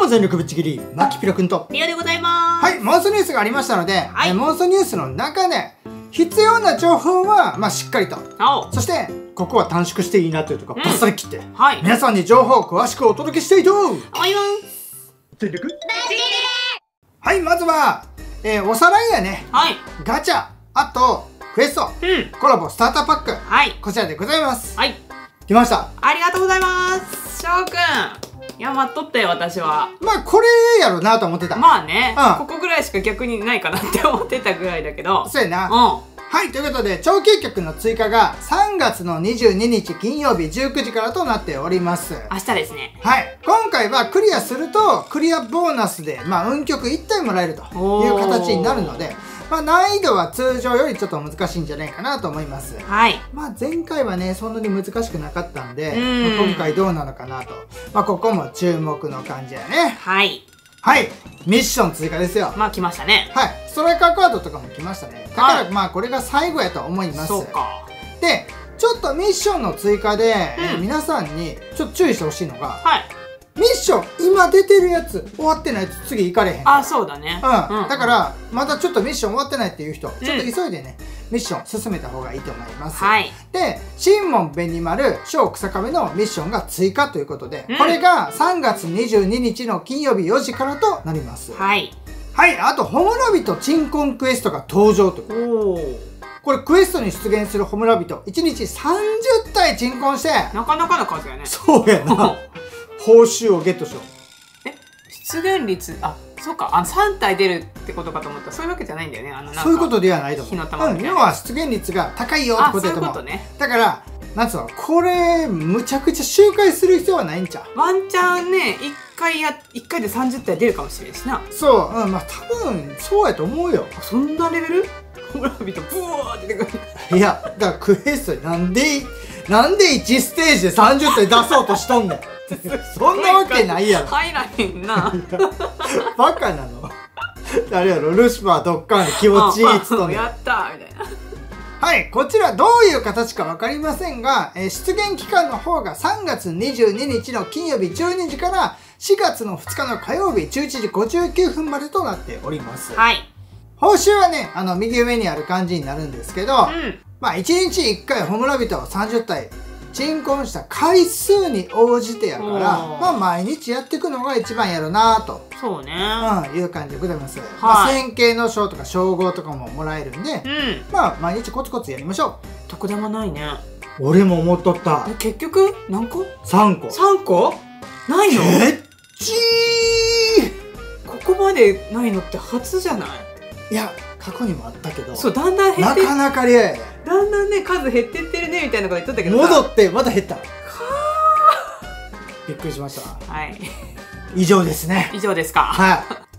も全力ぶっちぎり、マキピロくんと。 リオでございます。 はい、モンストニュースがありましたので、 はい、 モンストニュースの中で、必要な情報は、しっかりと。そして、ここは短縮していいなというところ、バッサリ切って、皆さんに情報を詳しくお届けしたいと思います。全力はい、まずは、おさらいやね。ガチャ、あと、クエスト、コラボスターターパック。こちらでございます。来ました。 ありがとうございます。翔くん。いや、待っとったよ、私は。 これやろうなと思ってた。 まあね、ここぐらいしか逆にないかなって思ってたぐらいだけど。 そうやな。はい、ということで、超究極の追加が3月の22日金曜日19時からとなっております。 明日ですね。 はい。今回はクリアすると、クリアボーナスで、運曲1体もらえるという形になるので、難易度は通常よりちょっと難しいんじゃないかなと思います。 はい。 前回はね、そんなに難しくなかったんで、今回どうなのかなと。ここも注目の感じやね。 はい。 はい。ミッション追加ですよ。 来ましたね。 はい。ストライカーカードとかも来ましたね。だからこれが最後やと思います。 そうか。 で、ちょっとミッションの追加で、皆さんにちょっと注意してほしいのが、ミッション、今出てるやつ、終わってないと次行かれへん。 あ、そうだね。 だから、まだちょっとミッション終わってないっていう人、ちょっと急いでね、ミッション進めた方がいいと思います。で、神門紅丸、小草壁のミッションが追加ということで、これが3月22日の金曜日4時からとなります。はい、あと、ホムラビト鎮魂クエストが登場という。これクエストに出現するホムラビト、1日30体鎮魂して、 なかなかの数やね。 そうやな。報酬をゲットしよう。 出現率、そうか、3体出るってことかと思った。そういうわけじゃないんだよね。 そういうことではないと思う。 火の玉みたいな。 要は出現率が高いよってことだと思う。だから、なんつうの、これ、むちゃくちゃ周回する必要はないんちゃう。 ワンチャンね、1回で30体出るかもしれんしな。 そう、多分、そうやと思うよ。 そんなレベル？ホムラビト、ブワーって出てくる。いや、だからクエストなんで1ステージで30体出そうとしとんねん。そんなわけないやろ。 入らへんな。 バカなの。あれやろ、ルシファーどっかんで気持ちいいっつとんねん。 やったーみたいな。 はい、こちらどういう形かわかりませんが、出現期間の方が3月22日の金曜日12時から4月の2日の火曜日11時59分までとなっております。はい。報酬はね、右上にある感じになるんですけど、1日1回ホムラビトを30体鎮魂した回数に応じてやから、毎日やっていくのが一番やろなと。 そうね。 いう感じでございます。線形の賞とか称号とかももらえるんで、毎日コツコツやりましょう。 特ダマないね。 俺も思っとった。 結局、何個 ?3 個。 3個ないの？ここまでないのって初じゃない？ いや、過去にもあったけど。 そう、だんだん減って。 なかなかレアや。 だんだんね、数減ってってるね、みたいなこと言っとったけど。 戻って、また減った。びっくりしました。はい。以上ですね。 以上ですか。 はい。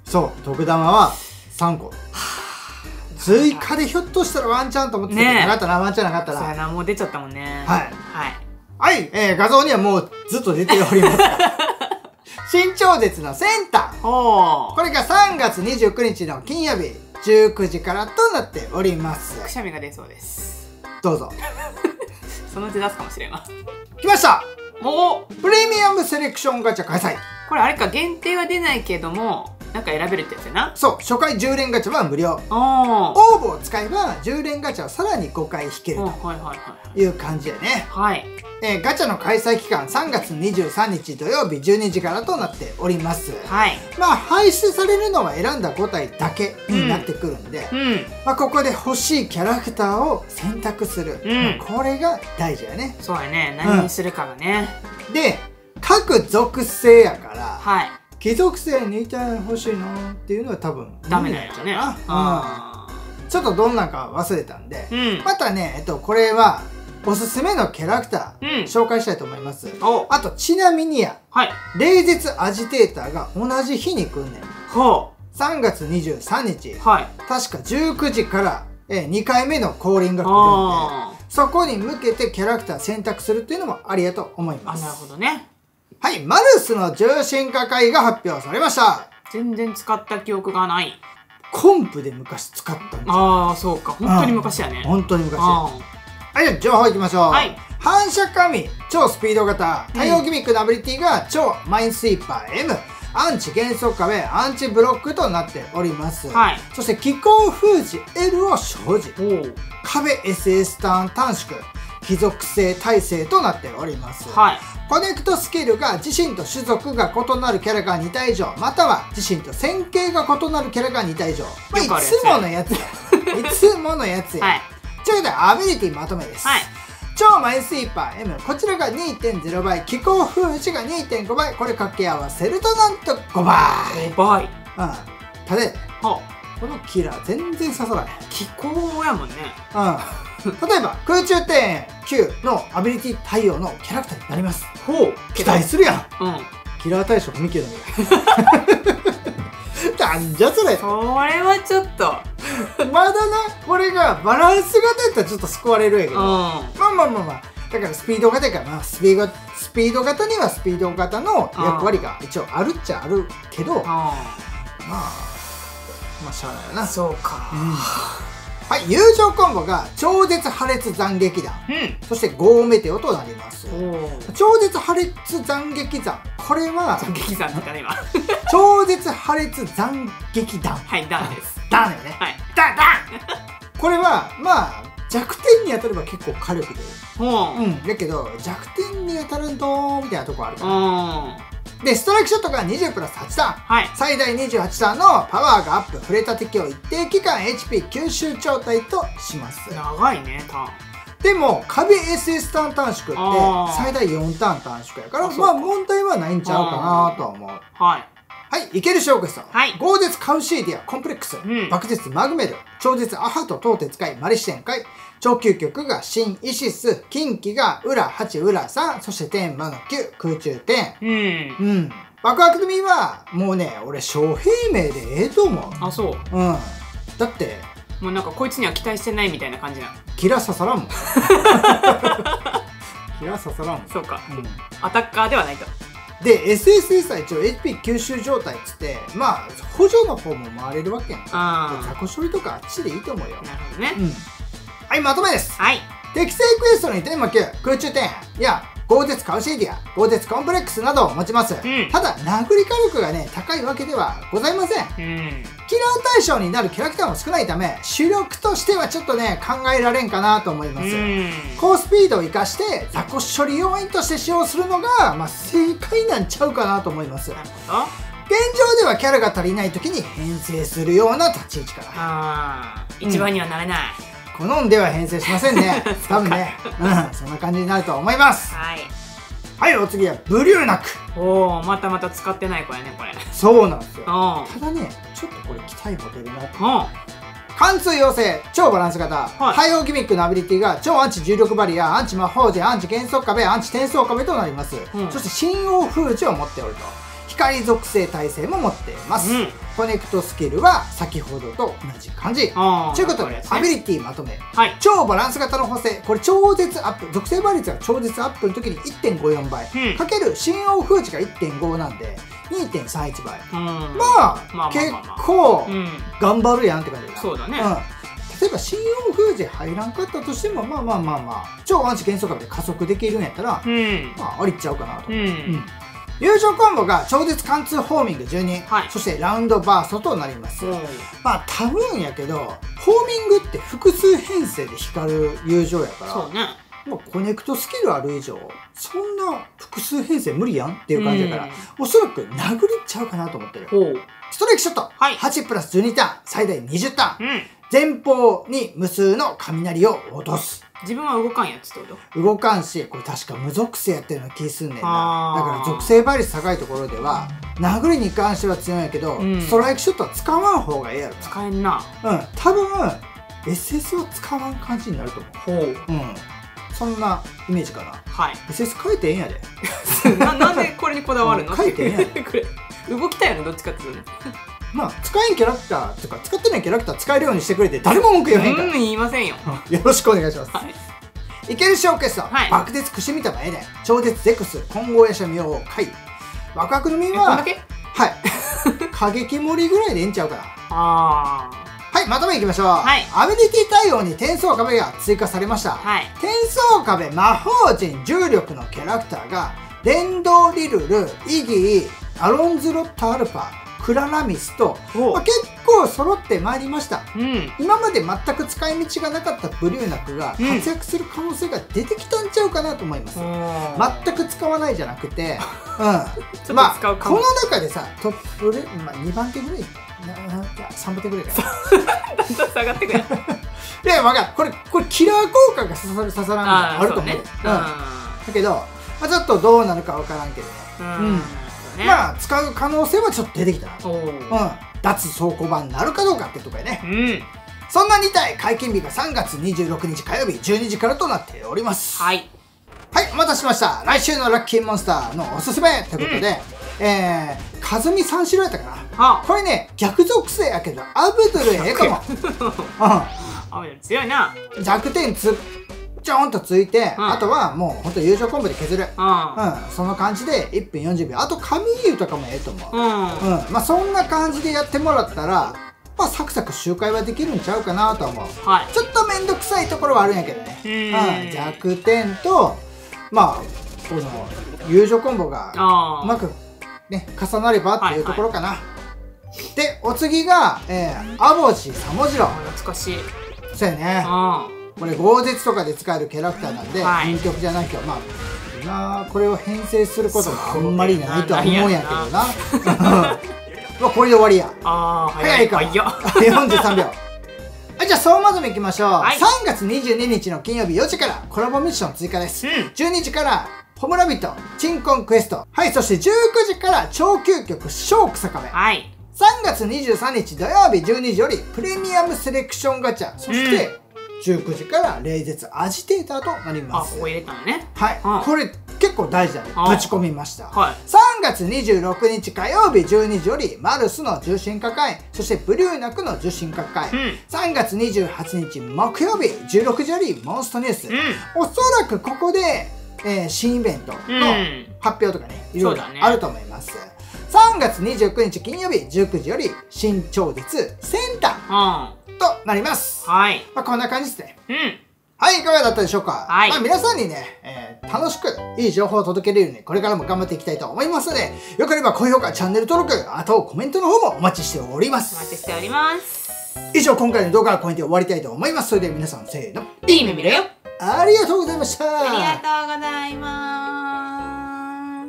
そう、徳玉は3個。追加でひょっとしたらワンチャンと思ってたけど、なかったな、ワンチャンなかったな。 そうやな、もう出ちゃったもんね。 はい。はい。はい、画像にはもうずっと出ております。新超絶のセンター。これが3月29日の金曜日19時からとなっております。 くしゃみが出そうです。 どうぞ。 そのうち出すかもしれんわ。 来ました。 ププレミアムセレクションガチャ開催。 これあれか、限定は出ないけども、なんか選べるってやつやな。 そう、初回10連ガチャは無料。応募を使えば10連ガチャをさらに5回引けるという感じやね。はい。ガチャの開催期間3月23日土曜日12時からとなっております。はい。排出されるのは選んだ5体だけになってくるんで、ここで欲しいキャラクターを選択する。これが大事やね。 そうやね。何にするかがね。 で、各属性やから、貴族性2体欲しいのっていうのは多分ダメなんやね。 ちょっとどんなんか忘れたんで、またね、これはおすすめのキャラクター紹介したいと思います。あと、ちなみにや、冷絶アジテーターが同じ日に来んねん。3月23日、確か19時から2回目の降臨が来るんで、そこに向けてキャラクター選択するっていうのもありやと思います。 なるほどね。 はい、マルスの重心化会が発表されました。 全然使った記憶がない。 コンプで昔使ったんですよ。 ああ、そうか。本当に昔やね。 本当に昔や。はい、情報いきましょう。反射神、超スピード型、対応ギミックのアビリティが超マインスイーパー M。 アンチ減速壁、アンチブロックとなっております。 はい。 そして気候封じ L を所持。 おお。 壁 SS ターン短縮。非属性耐性となっております。 はい。 コネクトスキルが自身と種族が異なるキャラが2体以上、または自身と線形が異なるキャラが2体以上。まあ、いつものやつや。いつものやつや。 はい。 ということで、アビリティまとめです。 はい。 超マイスイーパー M。こちらが 2.0 倍。気候封じが 2.5 倍。これ掛け合わせるとなんと5倍。 5倍。 うん。ただ、 はこのキラー全然刺さらへん。 気候やもんね。 うん。例えば空中庭園9のアビリティ対応のキャラクターになります。 ほう。 期待するやん。 うん。 キラー対象ミキのなんじゃそれ。 それはちょっと。 まだな、これがバランスが出たらちょっと救われるやけど、 うん。 まあだからスピード型やからな、スピード型にはスピード型の役割が一応あるっちゃあるけど、まあしゃあないよな。 そうか。 はい、友情コンボが超絶破裂斬撃弾、そしてゴーメテオとなります。超絶破裂斬撃弾、これは斬撃弾って言ったね今。 超絶破裂斬撃弾、 はい、弾です。 弾だよね。 はい。 弾これはまあ弱点に当たれば結構火力出る。だけど弱点に当たるとみたいなとこあるから。でストライクショットが20プラス8ターン、はい、最大28ターンのパワーがアップ、触れた敵を一定期間 HP 吸収状態とします。 長いねターン。でも壁 SS ターン短縮って最大4ターン短縮やから、まあ問題はないんちゃうかなとは思う。はい、いけるしょうこさん。豪絶カウシーディアコンプレックス、爆絶マグメル、超絶アハト東鉄海マリシ展開、超究極が新イシス、近畿が裏8裏3、そして天魔の9空中天。爆発組はもうね、俺小平名でええと思う。 あ、そう。 だってもうなんかこいつには期待してないみたいな感じなの。 キラ刺さらんもん。キラ刺さらんもん。 そうか。アタッカーではないと。 で SSS は一応 HP 吸収状態っつって、まあ補助の方も回れるわけやんか。雑魚処理とかあっちでいいと思うよ。なるほどね。はい、まとめです。はい。適正クエストに天魔9、空中天や豪絶カウシーディア、豪絶コンプレックスなどを持ちます。ただ殴り火力がね高いわけではございません。キラー対象になるキャラクターも少ないため、主力としてはちょっとね考えられんかなと思います。高スピードを生かして雑魚処理要員として使用するのが、まあ、正解なんちゃうかなと思います。現状ではキャラが足りない時に編成するような立ち位置から。 一番にはなれない。 好んでは編成しませんね。多分ね、そんな感じになると思います。はい。はい、お次はブリューナック。 おお、また使ってない子やねこれ。 そうなんですよ。ただね、ちょっとこれ期待持てるな。貫通妖精超バランス型、対応ギミックのアビリティが超アンチ重力バリア、アンチ魔法陣、アンチ減速壁、アンチ転送壁となります。そして神王封じを持っておると。光属性耐性も持っています。コネクトスキルは先ほどと同じ感じ。ということでアビリティまとめ、超バランス型の補正、これ超絶アップ、属性倍率が超絶アップの時に 1.54 倍かける神王封じが 1.5 なんで 2.31 倍。まあ結構頑張るやんって感じだ。そうだね。例えば神王封じ入らんかったとしても、まあ超アンチ減速壁で加速できるんやったら、まあありっちゃうかなと。友情コンボが超絶貫通ホーミング12、そしてラウンドバーストとなります。まあ多分やけどホーミングって複数編成で光る友情やから、まあコネクトスキルある以上そんな複数編成無理やんっていう感じだから、おそらく殴りちゃうかなと思ってる。ストライクショット、8プラス12ターン、最大20ターン、前方に無数の雷を落とす。 自分は動かんやつってこと？ 動かんし、これ確か無属性やってるような気すんねんな。だから属性倍率高いところでは殴りに関しては強いんやけど、ストライクショットは使わん方がええやろ。使えんな。 多分 SS は使わん感じになると思う。そんなイメージかな。SS 変えてええんやで。 なんでこれにこだわるの？ 変えてええんやで。 これ動きたいよね、どっちかっていうとね。 まあ使えんキャラクターとか使ってないキャラクター使えるようにしてくれて誰も文句言わへんから。 言いませんよ。 よろしくお願いします。いけるショーケースは爆絶くしみたまエデン、超絶ゼクス、混合夜叉明王海。ワクワクの実は過激盛りぐらいでええんちゃうかな。はい、まとめいきましょう。アビリティ対応に転送壁が追加されました。転送壁魔法陣重力のキャラクターが電動リルル、イギー、 アロンズロットアルファ、クララミスと、 お結構揃ってまいりました。 うん今まで全く使い道がなかったブリューナクが活躍する可能性が出てきたんちゃうかなと思います。全く使わないじゃなくて、 ちょっと使うかもこの中でさ、トップレ、2番手ぐらい、いや3番手ぐらいかな。 だんだん下がってくるいや、わかる。これキラー効果が刺さる刺さらんがあると思う。だけど、ちょっとどうなるかわからんけどね。使う可能性はちょっと出てきたな。脱倉庫版になるかどうかってとこやね。そんな2体解禁日が3月26日火曜日12時からとなっております。 はい、 お待たせしました。来週のラッキーモンスターのおすすめということで、カズミ三四郎やったかな。これね、逆属性やけど、アブドゥルええかも。 アブドゥル強いな。 弱点ちょんとついて、あとはもうほんと友情コンボで削る。その感じで1分40秒。あと神湯とかもええと思う。そんな感じでやってもらったら、サクサク周回はできるんちゃうかなと思う。ちょっとめんどくさいところはあるんやけどね。弱点と、この友情コンボがうまくね、重なればっていうところかな。で、お次が、アボジサモジロ。 懐かしい。 そうやね。これ豪絶とかで使えるキャラクターなんで、人気じゃないけど、今これを編成することがあんまりないとは思うんやけどな。これで終わりや。早いか。43秒。じゃあ総まとめいきましょう。3月22日の金曜日4時からコラボミッション追加です。12時からホムラビットチンコンクエスト。そして19時から超究極小草壁。3月23日土曜日12時よりプレミアムセレクションガチャ。そして19時から冷絶アジテーターとなります。 ここ入れたのね。 これ結構大事だね。ぶち込みました。3月26日火曜日12時よりマルスの重心化会、そしてブリューナクの重心化会。3月28日木曜日16時よりモンストニュース。おそらくここで、新イベントの発表とかね、いろいろあると思います。3月29日金曜日19時より新超絶センターとなります。こんな感じですね。いかがだったでしょうか。皆さんにね、楽しくいい情報を届けれるようにこれからも頑張っていきたいと思いますので、よければ高評価、チャンネル登録、あとコメントの方もお待ちしております。 お待ちしております。 以上、今回の動画はこれで終わりたいと思います。それでは皆さん、せーの。 いい目見ろよ。 ありがとうございました。 ありがとうございます。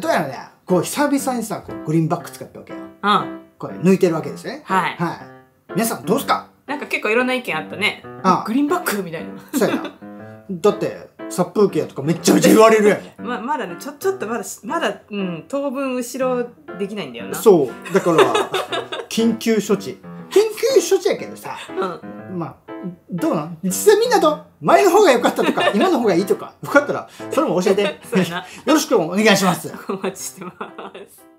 どうやらね、久々にさ、グリーンバック使ったわけよ。これ抜いてるわけですね。皆さんどうすか？ なんか結構いろんな意見あったね。グリーンバックみたいな。 そうやな。だって殺風景とかめっちゃめちゃ言われるやん。 まだね、ちょっとまだ当分後ろできないんだよな。 そうだから緊急処置やけどさ、どうなん？実際みんなと前の方が良かったとか今の方がいいとかよかったらそれも教えて。よろしくお願いします。 お待ちしてます。